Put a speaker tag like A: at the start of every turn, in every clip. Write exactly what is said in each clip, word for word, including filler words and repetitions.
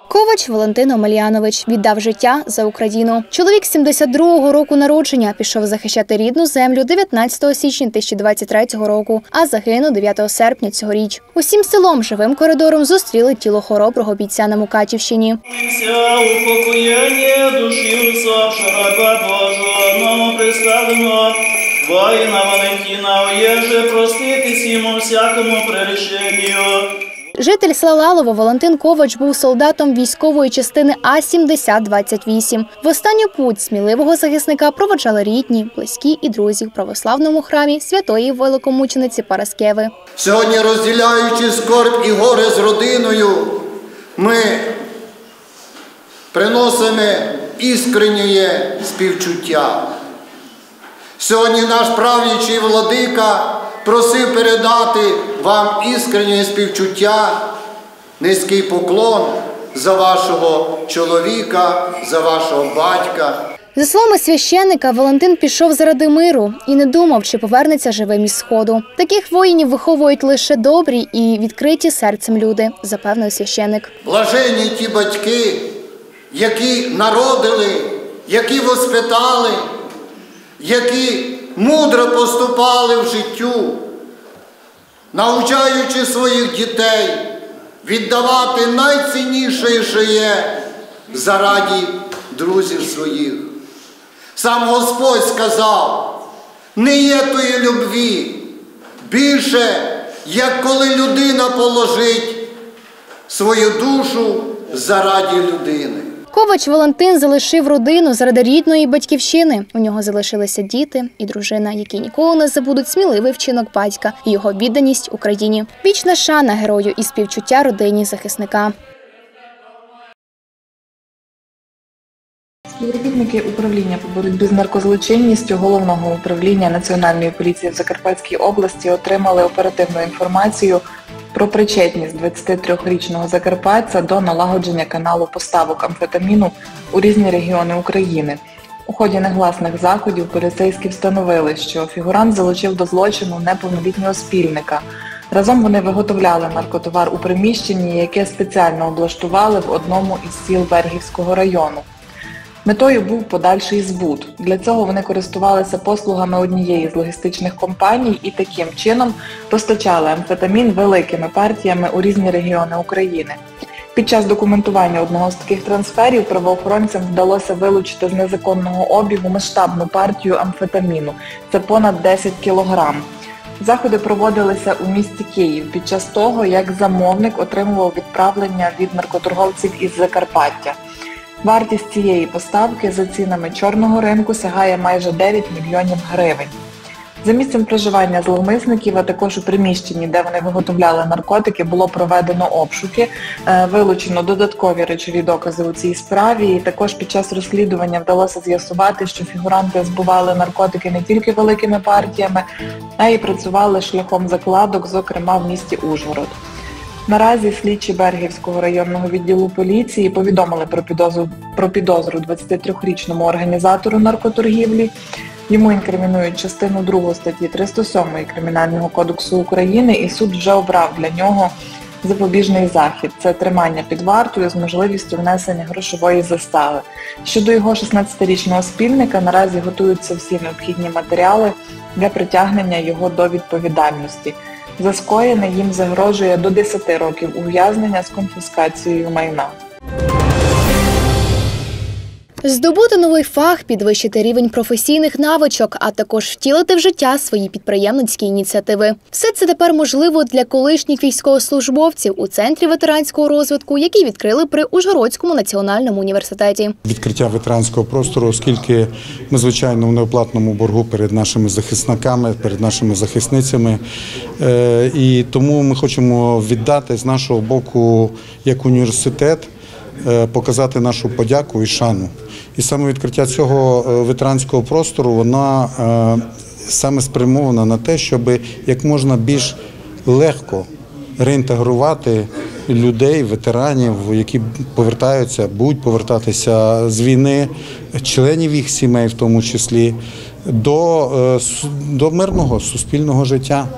A: Ковач Валентин Омелянович віддав життя за Україну. Чоловік сімдесят другого року народження пішов захищати рідну землю дев'ятнадцятого січня дві тисячі двадцять третього року, а загинув дев'ятого серпня цьогоріч. Усім селом живим коридором зустріли тіло хороброго бійця на Мукачівщині.
B: Воїна Валентина, оєже проститись йому всякому приреченню.
A: Житель села Лалово Валентин Ковач був солдатом військової частини А сімдесят двадцять вісім. В останню путь сміливого захисника проводжали рідні, близькі і друзі в православному храмі святої великомучениці Параскеви.
C: Сьогодні, розділяючи скорб і горе з родиною, ми приносимо іскреннє співчуття. Сьогодні наш правлячий владика просив передати вам іскреннє співчуття, низький поклон за вашого чоловіка, за вашого батька.
A: За словами священника, Валентин пішов заради миру і не думав, чи повернеться живим із Сходу. Таких воїнів виховують лише добрі і відкриті серцем люди, запевнив священик.
C: Блаженні ті батьки, які народили, які воспитали, які мудро поступали в життю, навчаючи своїх дітей віддавати найцінніше, що є, заради друзів своїх. Сам Господь сказав, не є тої любві більше, як коли людина положить свою душу заради людини.
A: Ковач Валентин залишив родину заради рідної батьківщини. У нього залишилися діти і дружина, які ніколи не забудуть сміливий вчинок батька і його відданість Україні. Вічна шана герою і співчуття родині захисника.
D: Співробітники управління по боротьбі з наркозлочинністю Головного управління Національної поліції в Закарпатській області отримали оперативну інформацію про причетність двадцятитрирічного закарпатця до налагодження каналу поставок амфетаміну у різні регіони України. У ході негласних заходів поліцейські встановили, що фігурант залучив до злочину неповнолітнього спільника. Разом вони виготовляли наркотовар у приміщенні, яке спеціально облаштували в одному із сіл Вергівського району. Метою був подальший збут. Для цього вони користувалися послугами однієї з логістичних компаній і таким чином постачали амфетамін великими партіями у різні регіони України. Під час документування одного з таких трансферів правоохоронцям вдалося вилучити з незаконного обігу масштабну партію амфетаміну – це понад десять кілограм. Заходи проводилися у місті Київ під час того, як замовник отримував відправлення від наркоторговців із Закарпаття. Вартість цієї поставки за цінами чорного ринку сягає майже дев'ять мільйонів гривень. За місцем проживання зловмисників, а також у приміщенні, де вони виготовляли наркотики, було проведено обшуки, вилучено додаткові речові докази у цій справі. І також під час розслідування вдалося з'ясувати, що фігуранти збували наркотики не тільки великими партіями, а й працювали шляхом закладок, зокрема в місті Ужгород. Наразі слідчі Бергівського районного відділу поліції повідомили про підозру, про підозру двадцятитрирічному організатору наркоторгівлі. Йому інкримінують частину другу статті триста сьомої Кримінального кодексу України, і суд вже обрав для нього запобіжний захід. Це тримання під вартою з можливістю внесення грошової застави. Щодо його шістнадцятирічного спільника, наразі готуються всі необхідні матеріали для притягнення його до відповідальності. За скоєне їм загрожує до десяти років ув'язнення з конфіскацією майна.
A: Здобути новий фах, підвищити рівень професійних навичок, а також втілити в життя свої підприємницькі ініціативи. Все це тепер можливо для колишніх військовослужбовців у Центрі ветеранського розвитку, який відкрили при Ужгородському національному університеті.
E: Відкриття ветеранського простору, оскільки ми, звичайно, в неоплатному боргу перед нашими захисниками, перед нашими захисницями. І тому ми хочемо віддати з нашого боку, як університет, показати нашу подяку і шану. І саме відкриття цього ветеранського простору, вона саме спрямована на те, щоб як можна більш легко реінтегрувати людей, ветеранів, які повертаються, будуть повертатися з війни, членів їх сімей в тому числі, до, до мирного суспільного життя.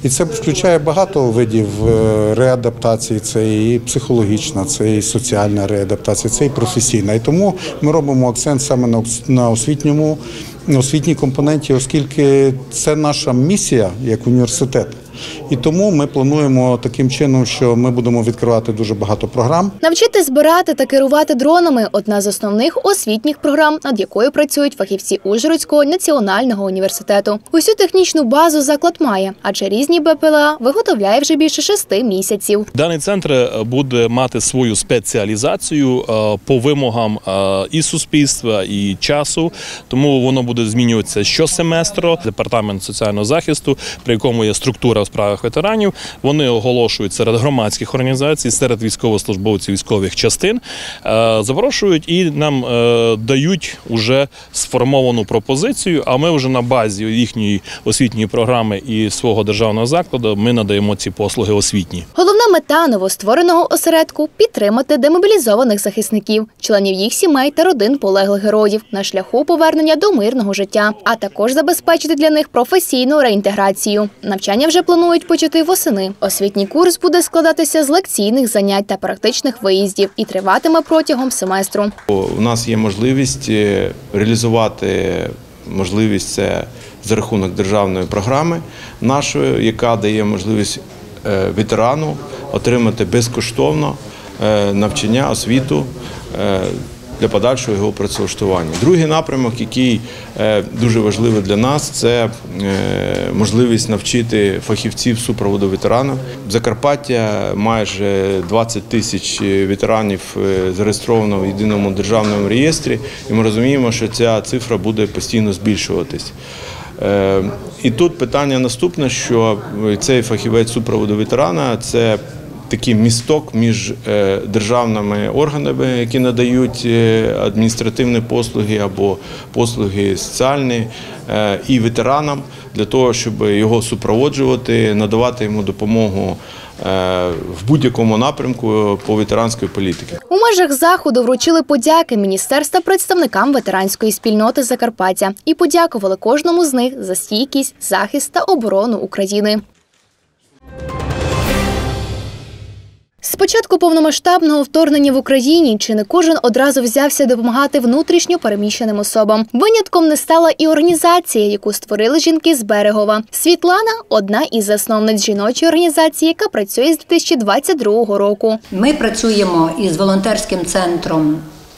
E: І це включає багато видів реадаптації. Це і психологічна, це і соціальна реадаптація, це і професійна. І тому ми робимо акцент саме на освітньому, на освітній компоненті, оскільки це наша місія як університет. І тому ми плануємо таким чином, що ми будемо відкривати дуже багато програм.
A: Навчити збирати та керувати дронами – одна з основних освітніх програм, над якою працюють фахівці Ужгородського національного університету. Усю технічну базу заклад має, адже різні БПЛА виготовляє вже більше шести місяців.
F: Даний центр буде мати свою спеціалізацію по вимогам і суспільства, і часу, тому воно буде змінюватися щосеместру. Департамент соціального захисту, при якому є структура у справах ветеранів, вони оголошують серед громадських організацій, серед військовослужбовців військових частин, запрошують і нам дають уже сформовану пропозицію, а ми вже на базі їхньої освітньої програми і свого державного закладу ми надаємо ці послуги освітні.
A: Головна мета новоствореного осередку – підтримати демобілізованих захисників, членів їх сімей та родин полеглих героїв на шляху повернення до мирного життя, а також забезпечити для них професійну реінтеграцію. Навчання вже планують почати восени. Освітній курс буде складатися з лекційних занять та практичних виїздів і триватиме протягом семестру.
G: У нас є можливість реалізувати можливість це за рахунок державної програми нашої, яка дає можливість ветерану отримати безкоштовно навчання, освіту для подальшого його працевлаштування. Другий напрямок, який дуже важливий для нас, це можливість навчити фахівців супроводу ветеранів. Закарпаття майже двадцять тисяч ветеранів зареєстровано в єдиному державному реєстрі, і ми розуміємо, що ця цифра буде постійно збільшуватись. І тут питання наступне, що цей фахівець супроводу ветерана – це такий місток між державними органами, які надають адміністративні послуги або послуги соціальні, і ветеранам, для того, щоб його супроводжувати, надавати йому допомогу в будь-якому напрямку по ветеранської політики.
A: У межах заходу вручили подяки міністерства представникам ветеранської спільноти Закарпаття і подякували кожному з них за стійкість, захист та оборону України. З початку повномасштабного вторгнення в Україні чи не кожен одразу взявся допомагати внутрішньо переміщеним особам. Винятком не стала і організація, яку створили жінки з Берегова. Світлана – одна із засновниць жіночої організації, яка працює з дві тисячі двадцять другого року.
H: Ми працюємо із волонтерським центром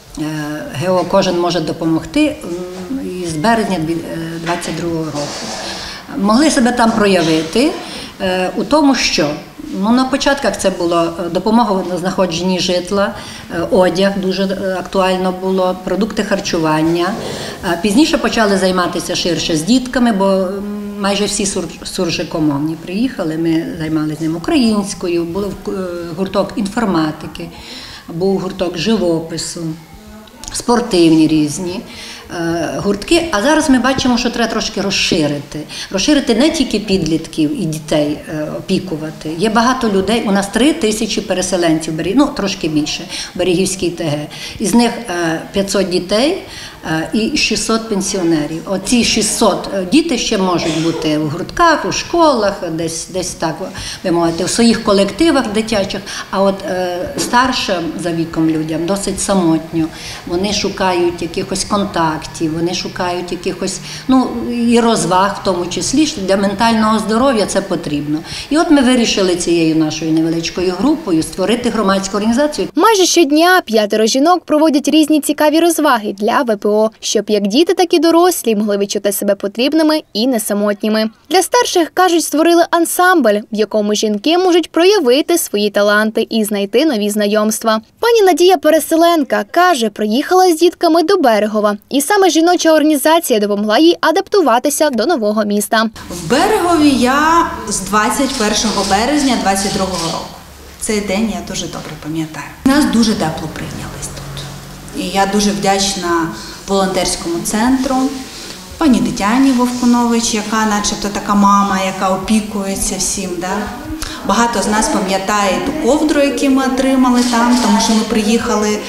H: «ГЕО Кожен може допомогти» з березня дві тисячі двадцять другого року. Могли себе там проявити у тому, що Ну, на початках це була допомога на знаходженні житла, одяг дуже актуально було, продукти харчування. Пізніше почали займатися ширше з дітками, бо майже всі суржикомовні приїхали, ми займалися з ним українською, був гурток інформатики, був гурток живопису, спортивні різні гуртки, а зараз ми бачимо, що треба трошки розширити. Розширити не тільки підлітків і дітей опікувати. Є багато людей, у нас три тисячі переселенців, ну трошки більше, в Берегівській ТГ. Із них п'ятсот дітей і шістсот пенсіонерів. Оці шістсот діти ще можуть бути в гуртках, у школах, десь, десь так, ви мовите, в своїх колективах дитячих, а от старшим за віком людям досить самотньо. Вони шукають якихось контактів, вони шукають якихось, ну, і розваг в тому числі, що для ментального здоров'я це потрібно. І от ми вирішили цією нашою невеличкою групою створити громадську організацію.
A: Майже щодня п'ятеро жінок проводять різні цікаві розваги для ВПО, щоб як діти, так і дорослі могли відчути себе потрібними і не самотніми. Для старших, кажуть, створили ансамбль, в якому жінки можуть проявити свої таланти і знайти нові знайомства. Пані Надія Переселенка каже, приїхала з дітками до Берегова. І саме жіноча організація допомогла їй адаптуватися до нового міста.
I: В Берегові я з двадцять першого березня двадцять другого року. Цей день я дуже добре пам'ятаю. Нас дуже тепло прийнялись тут. І я дуже вдячна волонтерському центру, пані Тетяні Вовкунович, яка начебто така мама, яка опікується всім. Да? Багато з нас пам'ятає ту ковдру, яку ми отримали там, тому що ми приїхали е-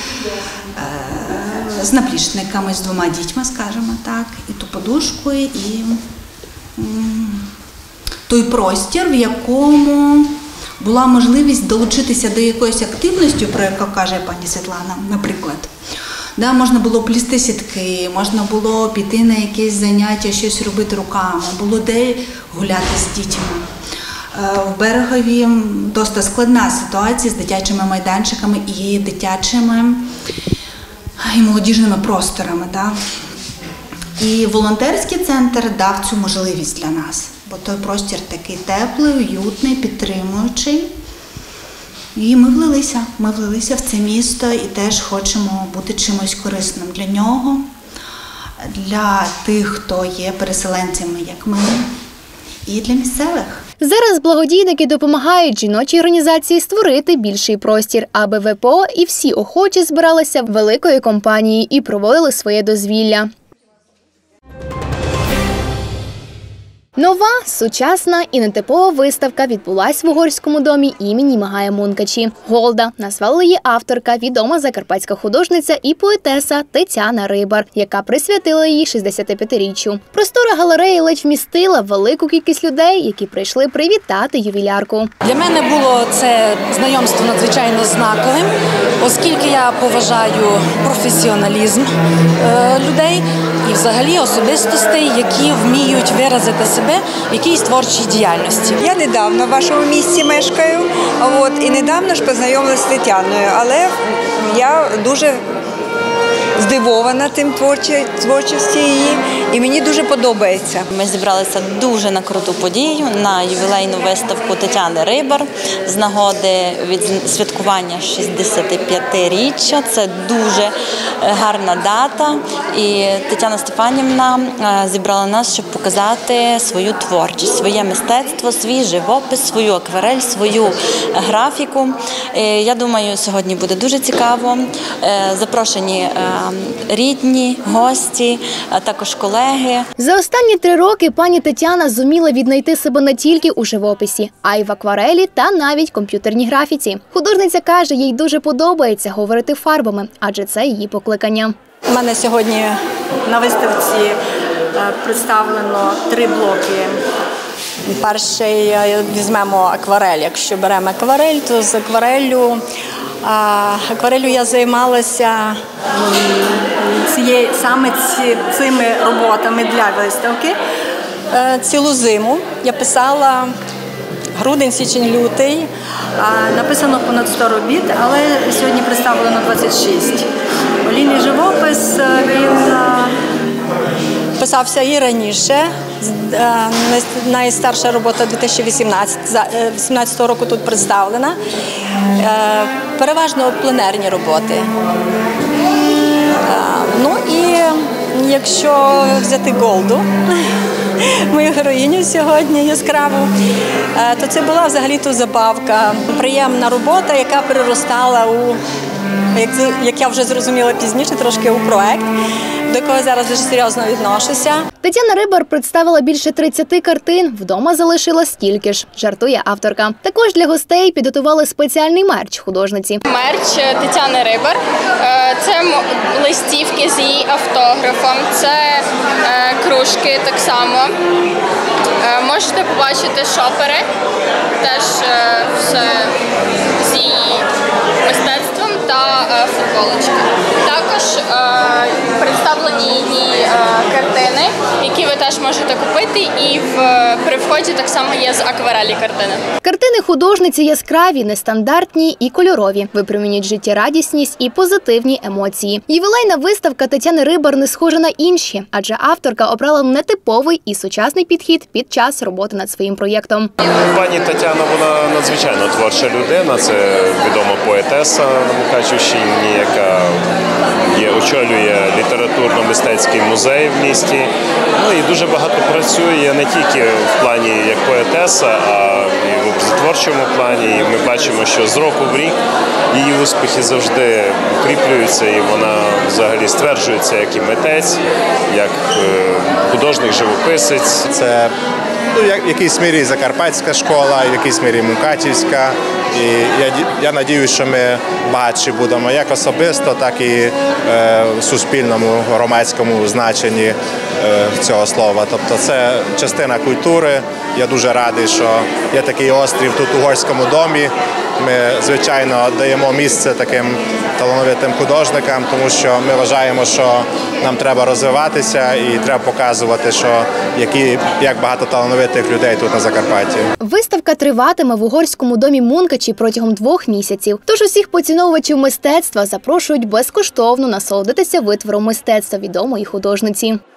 I: з наплічниками, з двома дітьми, скажімо так, і ту подушку, і м- той простір, в якому була можливість долучитися до якоїсь активності, про яку каже пані Світлана, наприклад. Да, можна було плісти сітки, можна було піти на якісь заняття, щось робити руками, було де гуляти з дітьми. В Берегові досить складна ситуація з дитячими майданчиками і дитячими і молодіжними просторами. Да? І волонтерський центр дав цю можливість для нас, бо той простір такий теплий, уютний, підтримуючий. І ми влилися, ми влилися в це місто і теж хочемо бути чимось корисним для нього, для тих, хто є переселенцями, як ми, і для місцевих.
A: Зараз благодійники допомагають жіночій організації створити більший простір, аби ВПО і всі охочі збиралися великою компанією і проводили своє дозвілля. Нова, сучасна і нетипова виставка відбулась в Угорському домі імені Мигая Мункачі. Голда назвала її авторка, відома закарпатська художниця і поетеса Тетяна Рибар, яка присвятила її шістдесятип'ятиріччю. Простора галереї ледь вмістила велику кількість людей, які прийшли привітати ювілярку.
J: Для мене було це знайомство надзвичайно знаковим, оскільки я поважаю професіоналізм людей і взагалі особистостей, які вміють виразити себе в якійсь творчій діяльності.
K: Я недавно в вашому місті мешкаю, от, і недавно ж познайомилася з Тетяною, але я дуже здивована тим творчістю її, і мені дуже подобається.
L: Ми зібралися дуже на круту подію, на ювілейну виставку Тетяни Рибар з нагоди від святкування шістдесятип'ятиріччя. Це дуже гарна дата, і Тетяна Степанівна зібрала нас, щоб показати свою творчість, своє мистецтво, свій живопис, свою акварель, свою графіку. Я думаю, сьогодні буде дуже цікаво. Запрошені рідні, гості, а також колеги.
A: За останні три роки пані Тетяна зуміла віднайти себе не тільки у живописі, а й в акварелі та навіть комп'ютерній графіці. Художниця каже, їй дуже подобається говорити фарбами, адже це її покликання.
J: У мене сьогодні на виставці представлено три блоки. Перший візьмемо акварель. Якщо беремо акварель, то з аквареллю Акварелью я займалася цією, саме цими роботами для виставки. Цілу зиму я писала грудень, січень, лютий. Написано понад сто робіт, але сьогодні представлено двадцять шість. Олійний живопис, він писався і раніше. Найстарша робота дві тисячі вісімнадцятого року тут представлена. Переважно пленерні роботи. Ну і якщо взяти Голду, мою героїню сьогодні яскраву, то це була взагалі-то забавка. Приємна робота, яка переростала у, як, як я вже зрозуміла пізніше, трошки у проект, до якого зараз дуже серйозно відношуся.
A: Тетяна Рибар представила більше тридцяти картин, вдома залишила стільки ж, жартує авторка. Також для гостей підготували спеціальний мерч художниці.
M: Мерч Тетяни Рибар – це листівки з її автографом, це кружки так само. Можете побачити шопери, теж все з її мистецтвом та футболочки. Також представлені її картини, які ви теж можете купити, і в, при вході так само є з акварелі картини.
A: Картини художниці яскраві, нестандартні і кольорові, випромінюють життєрадісність і позитивні емоції. Ювілейна виставка Тетяни Рибар не схожа на інші, адже авторка обрала нетиповий і сучасний підхід під час роботи над своїм проєктом.
N: Пані Тетяна, вона надзвичайно творча людина, це відома поетеса на Мукачівщині, яка є, очолює літературно-мистецький музей в місті. Ну і дуже багато працює не тільки в плані як поетеса, а і в творчому плані. І ми бачимо, що з року в рік її успіхи завжди укріплюються, і вона взагалі стверджується як і митець, як художник-живописець.
O: Це ну, в якійсь мірі закарпатська школа, в якійсь мірі мукачівська. І я, я надіюсь, що ми багатші будемо як особисто, так і е, в суспільному, громадському значенні е, цього слова. Тобто це частина культури, я дуже радий, що є такий острів тут у Угорському домі. Ми, звичайно, даємо місце таким талановитим художникам, тому що ми вважаємо, що нам треба розвиватися і треба показувати, що які, як багато талановитих людей тут на Закарпатті.
A: Виставка триватиме в Угорському домі Мункачі протягом двох місяців. Тож усіх поціновувачів мистецтва запрошують безкоштовно насолодитися витвором мистецтва відомої художниці.